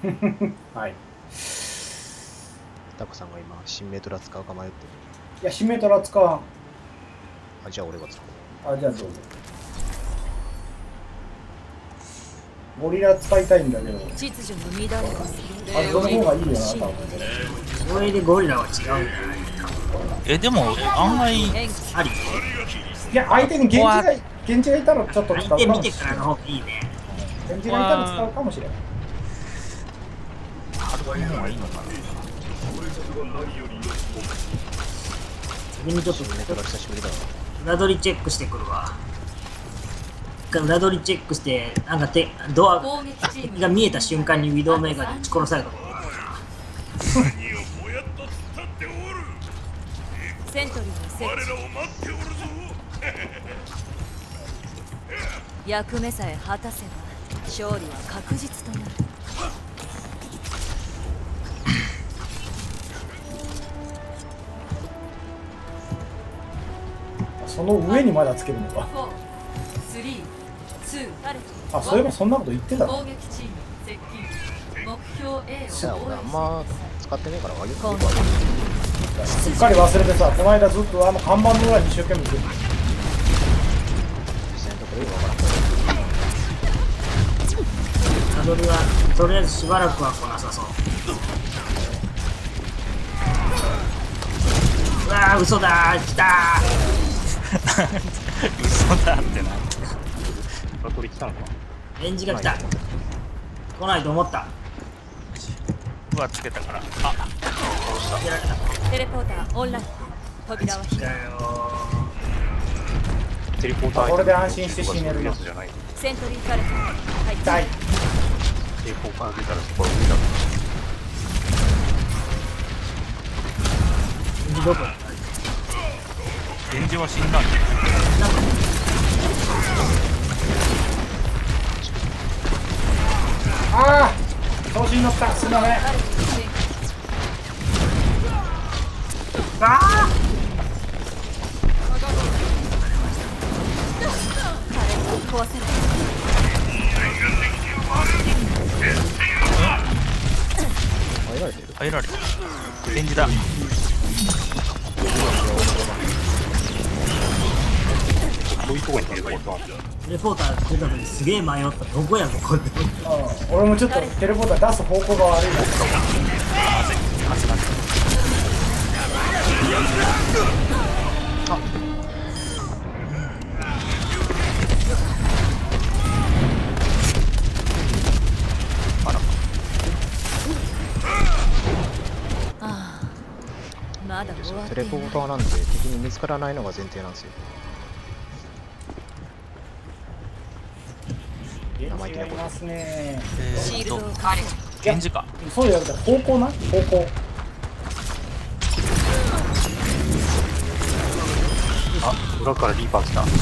はい。 タコさんが今、新メトラ使うか迷ってる。 いや、シメトラ使わん。 あ、じゃあ俺が使あ、じゃあどうぞ。ゴリラ使いたいんだけど。 秩序の乱れがあ、その方がいいよな、多分。 これでゴリラは違うんじゃない？ でも案外あり？ いや、相手に源氏がいたらちょっと使うか相手もしれない。 見てからの方がいいね。 源氏がいたら使うかもしれない。 ハルバの方がいいのかな。 先にちょっとう。メトラ久しぶりだわ。 裏取りチェックしてくるわ。裏取りチェックして、なんかドアが見えた瞬間にウィドウメーカーで撃ち殺されたことがあるな。 セントリーの設置役目さえ果たせば勝利は確実となる。 その上にまだつけるのか。あ、そういえばそんなこと言ってたの。 攻撃チーム接近目標 A じゃあ俺あんま使ってねえからあげる。 すっかり忘れてさ、この間ずっとあの看板の裏に一生懸命つけて実際のところよくわからん。 裏取りはとりあえずしばらくは来なさそう。うわー、嘘だー、来た嘘だってな。 裏取り来たのか。 ー。レンジが来た。来ないと思った。 うわつけたから。あ、 やられた。 テレポーターオンライン扉は開く。 テレポーターこれで安心して死ねるやつじゃない。 セントリーカレットはい痛い。 テレポーター出たらそこから降りた。 レンジどこ？ 源氏は死んだんだ。 ああ、調子に乗った。すみません。 あ壊せる。 入られてる。 入られた。源氏だ。 そういうとこにテレポーター。 レポーター出た時すげえ迷った。どこやここって。 俺もちょっとテレポーター出す方向が悪いな。 まだ終わっていない。 テレポーターなんで敵に見つからないのが前提なんですよ。生意気なこと。 いますね。 シールドをかける。 源氏か。 そう言われたら方向な方向。 あ、裏からリーパー来た。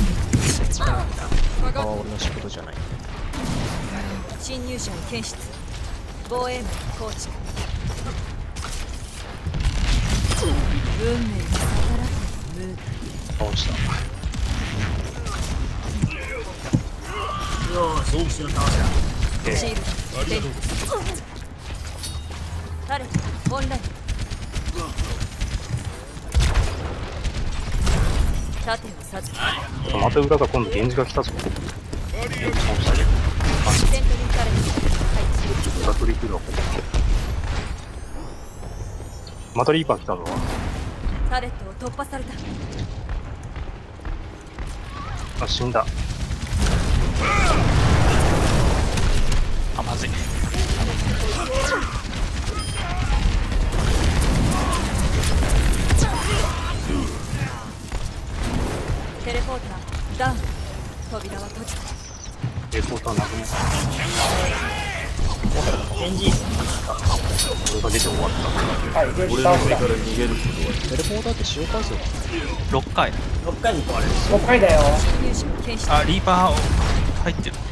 他は俺の仕事じゃない。 侵入者を検出。防衛網構築。運命に逆らってムー倒した。 よーし、一緒倒した。 ドシールドレンジタレットオンライン盾を授けまた裏が今度源氏が来たぞ。倒したけど。 セントリータレット配置裏取り来るわ。またリーパー来たぞ。 タレットを突破された。 あ、死んだ。 あ、まずい。 テレポーターダウン扉は閉じた。 テレポーターなくなった。 レンジ。 俺が出て終わった。 はい、ゲージ倒した。 テレポーターって使用回数が 6回。 6回に壊れる。 6回だよ。 侵入者を検出。 あ、リーパー入ってる。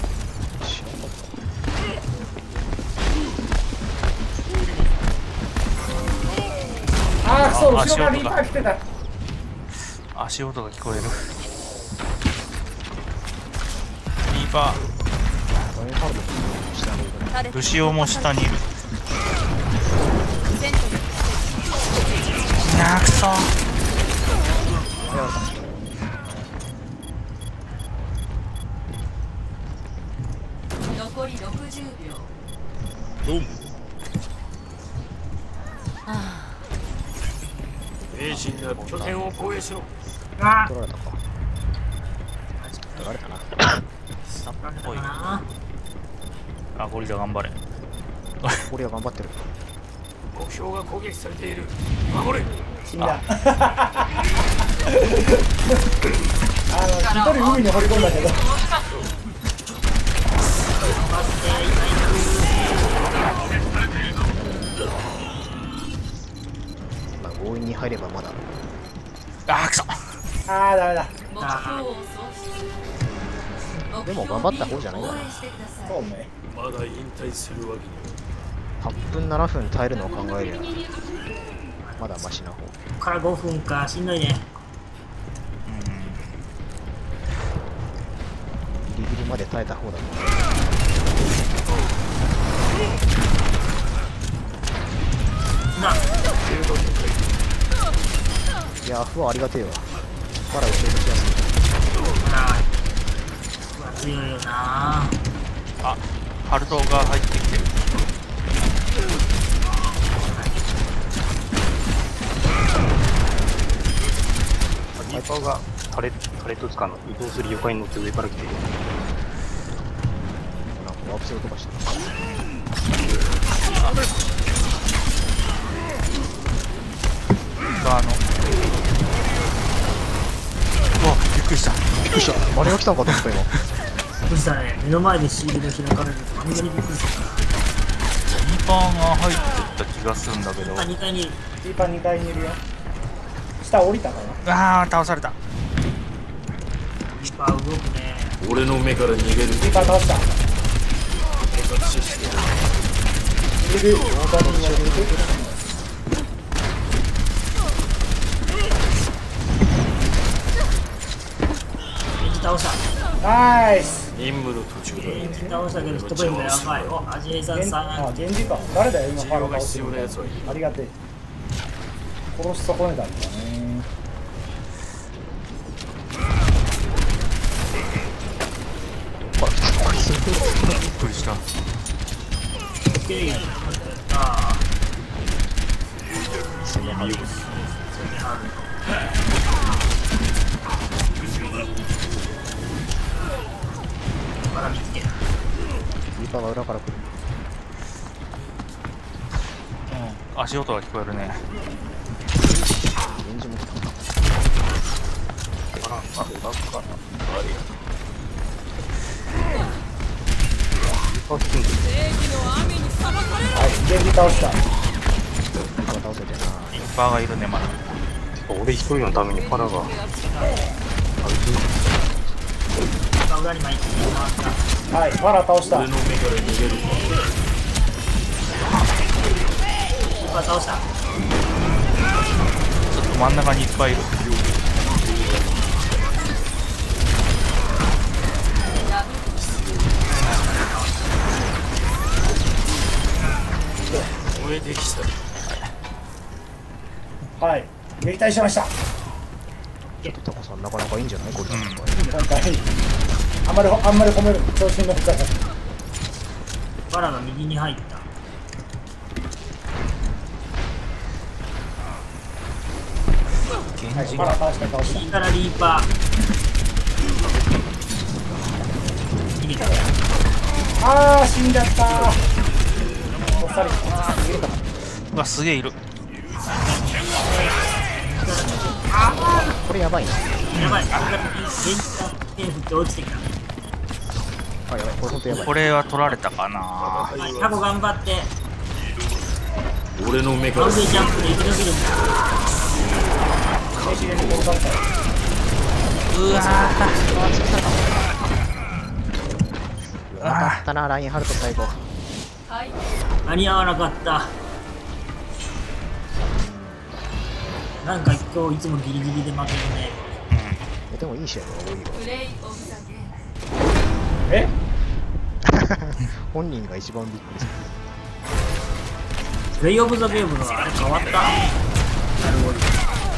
ああ、そう、 あ後ろからリーパー来てた。 足音が聞こえる。リーパー。 インハード下にいる。 ルシオも下にいる。 セントいやーくそー。 残り60秒。 兵士が拠点を攻撃しろ。 あ取られたか。取られたな。 サップっぽい。 ああ、ゴリラ頑張れ。 俺は頑張ってる。 目標が攻撃されている。守れ。 死んだ。一人海に掘り込んだけど。 まあ強引に入ればまだ。 あーくそ。 ああ、ダメだ。 目標を喪失。 でも頑張った方じゃないかな。 応援してください。 そうね。 まだ引退するわけには。 8分7分耐えるのを考えりゃまだマシな方。 こっから5分か、しんどいね。 ギリギリまで耐えた方だと思な、 う。いやフはありがてえわ。バラを消滅しやすい。 強いよな。 あ、ハルトが入ってきてる。 リーパーがタレット使うの移動する床に乗って上から来てる。 なんかワープするとかしてる。 うわ、びっくりした。 びっくりした。あれが来たんかと思った今。 びっくりしたね。目の前でシールド開かれるとあんなにびっくりした。 リーパーが入ってった気がするんだけど。 あ、2階にいる。 リーパー2階にいるよ。下降りたかな。 あー、倒された。 リーパー動くね。 俺の目から逃げる。 リーパー倒した。いる。他にもいる。 エンジ倒した。 ナイス。 任務の途中だ。 エンジ倒したけど、ヒットポイントやばい。お、アジエさんさあ、 ん。 源氏か。誰だよ、今ファロー倒してる治療が必要なやつはいる。 ありがてえ。殺し損ねたんだね。 びっくりした。 オッケー。ああ。まだ見つけた。 リーパーが裏から来る。 うん、足音が聞こえるね。 エンジンも来た。 はい、源氏倒した。 リーパー倒せてな。 リーパーがいるね、まだ。 俺一人のためにパラが裏に巻いて回った。 はい、ファラ倒した。 俺の目から逃げる。 リーパー倒した。 ちょっと真ん中にいっぱいいる。 燃えてきた。 はい、撃退しました。 ちょっとタコさんなかなかいいんじゃないこれ。 今回、あんまり褒める調子に乗ったから。 バラが右に入った。 はい、 源氏がファラ倒した、倒した。 右からリーパー。逃げた。 あー、死んじゃったー。おっさり。逃げるかな。 うわ、すげえいる。 これやばいな。 やばい。現地が手振って落ちてきた。 あ、やばい。これほんとやばい。 これは取られたかな。 はい、タコ頑張って。 俺の目からバウンデージャンプで生き延びるんだ。 兵士連殺された。 うわうわかったな、ラインハルト最後。 はい。 間に合わなかった。なんか今日いつもギリギリで負けるね。 でもいい試合が多いわ。 プレイオブザゲーム。 え本人が一番びっくりする。 プレイオブザゲームのあれ変わった。なるほど。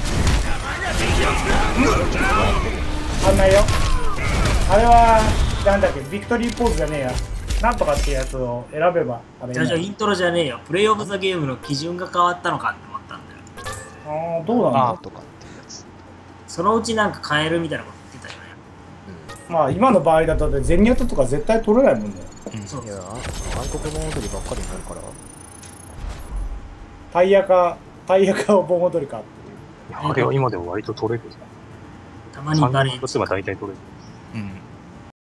変わんないよ。あれはなんだっけ、ビクトリーポーズじゃねえや、なんとかっていうやつを選べばあれじゃあイントロじゃねえよ。プレイオブザゲームの基準が変わったのかって思ったんだよ。 ああ、どうなんだ。 とかっていうやつ。 そのうちなんか変えるみたいなこと言ってたよね。 まあ今の場合だとゼニアットとか絶対取れないもんね。 そういや、韓国盆踊りばっかりになるから。 タイヤか盆踊りかっていう。 いやあれは今でも割と取れるじたまにバレゃん。3人とば大体取れる。 うん。